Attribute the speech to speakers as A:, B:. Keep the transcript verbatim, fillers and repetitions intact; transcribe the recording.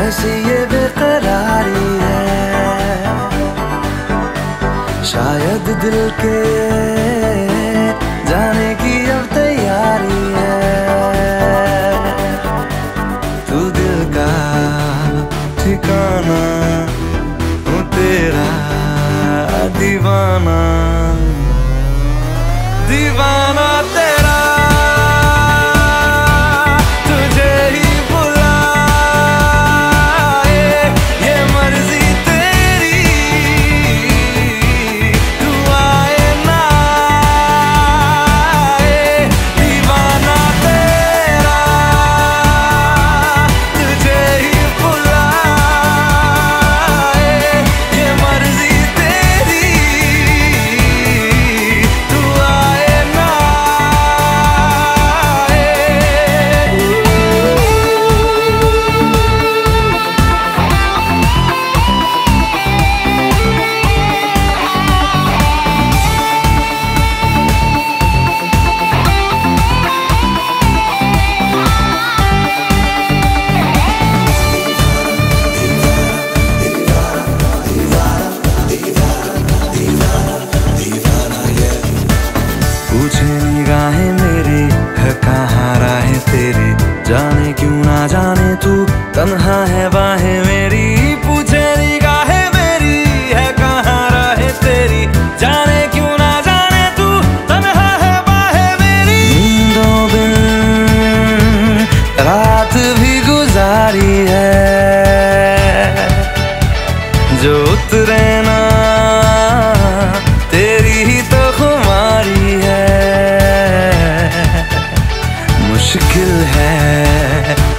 A: कैसी ये बेकरारी है, शायद दिल के जाने की अब तैयारी है। तू दिल का ठिकाना, हूँ तेरा दीवाना, दीवाना तेरा, तुझे ही बुलाए ये मर्जी तेरी, तू आए ना आए, दीवाना तेरा, तुझे ही बुलाए ये मर्जी तेरी, तू आए ना पूछे निगाहें मेरी है कहाँ राहें तेरी, जाने क्यों ना जाने तू तन्हा है बाहें मेरी। पूछे निगाहें मेरी है कहाँ राहें तेरी, जाने क्यों ना जाने तू तन्हा है बाहें मेरी। नींदों बिन रात भी गुजारी है, जो उतरे ना तेरी ही तो खुमारी है। मुश्किल है